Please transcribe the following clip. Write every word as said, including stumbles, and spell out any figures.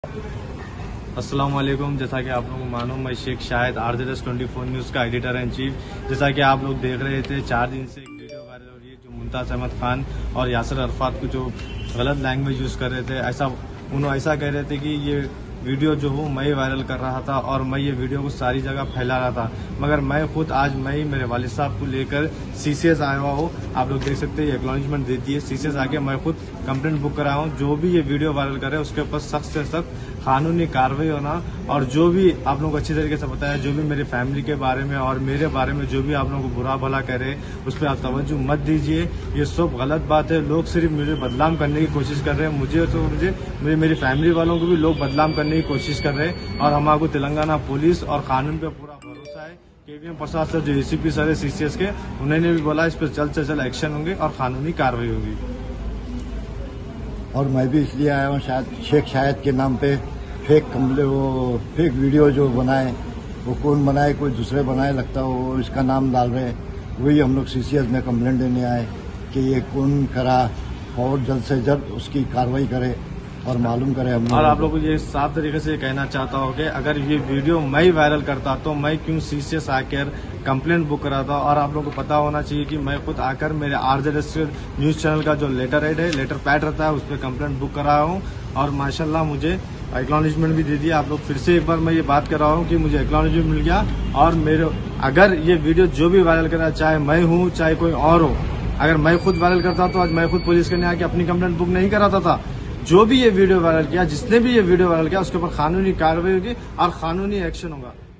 अस्सलाम वालेकुम। जैसा कि आप लोगों को मालूम, मैं Sheikh Shahid RJS twenty four news का एडिटर एंड चीफ। जैसा कि आप लोग देख रहे थे, चार दिन से एक वीडियो वायरल हो रही है जो मुमताज अहमद खान और यासिर अरफात को जो गलत लैंग्वेज यूज कर रहे थे। ऐसा उन्होंने ऐसा कह रहे थे कि ये वीडियो जो हूँ मैं वायरल कर रहा था और मैं ये वीडियो को सारी जगह फैला रहा था, मगर मैं खुद आज मैं ही मेरे वालिद साहब को लेकर सीसीएस आया हुआ हूँ। आप लोग देख सकते हैं, एक्नॉलेजमेंट देती है सीसीएस आके। मैं खुद कंप्लेंट बुक कराया हूँ। जो भी ये वीडियो वायरल करे उसके ऊपर सख्त से सख्त कानूनी कार्रवाई होना, और जो भी आप लोग अच्छी तरीके से बताया, जो भी मेरी फैमिली के बारे में और मेरे बारे में जो भी आप लोगों को बुरा भला कह रहे हैं उस पर आप तवज्जो मत दीजिए। ये सब गलत बात है। लोग सिर्फ मुझे बदनाम करने की कोशिश कर रहे हैं। मुझे तो मुझे मेरी, मेरी फैमिली वालों को भी लोग बदनाम करने की कोशिश कर रहे हैं। और हमारे तेलंगाना पुलिस और कानून पे पूरा भरोसा है। केवीएम प्रसाद सर जो एसीपी सर है सीसीएस के, उन्होंने भी बोला इस पर जल्द से जल्द एक्शन होंगे और कानूनी कार्रवाई होगी। और मैं भी इसलिए आया हूँ, शायद शेख शाहिद के नाम पे फेक कमले वो फेक वीडियो जो बनाए, वो कौन बनाए, कोई दूसरे बनाए लगता हो, वो इसका नाम डाल रहे हैं। वही हम लोग सीसीएस में कंप्लेंट देने आए कि ये कौन करा और जल्द से जल्द उसकी कार्रवाई करे और मालूम करे हम। और आप लोग को ये साफ तरीके से कहना चाहता हूँ कि अगर ये वीडियो मैं ही वायरल करता तो मैं क्यों सीसीएस आकर कंप्लेंट बुक कराता। और आप लोगों को पता होना चाहिए कि मैं खुद आकर मेरे आरजेएस न्यूज चैनल का जो लेटर हेड है, लेटर पैड रहता है, उस पर कंप्लेंट बुक कराया हूँ। और माशाल्लाह मुझे एक्नॉलेजमेंट भी दे दिया। आप लोग फिर से एक बार मैं ये बात कर रहा हूँ कि मुझे एक्नॉलेजमेंट मिल गया। और मेरे अगर ये वीडियो जो भी वायरल करा, चाहे मैं हूँ चाहे कोई और हो, अगर मैं खुद वायरल करता तो आज मैं खुद पुलिस के आके अपनी कंप्लेंट बुक नहीं कराता था। जो भी ये वीडियो वायरल किया, जिसने भी ये वीडियो वायरल किया, उसके ऊपर कानूनी कार्रवाई होगी और कानूनी एक्शन होगा।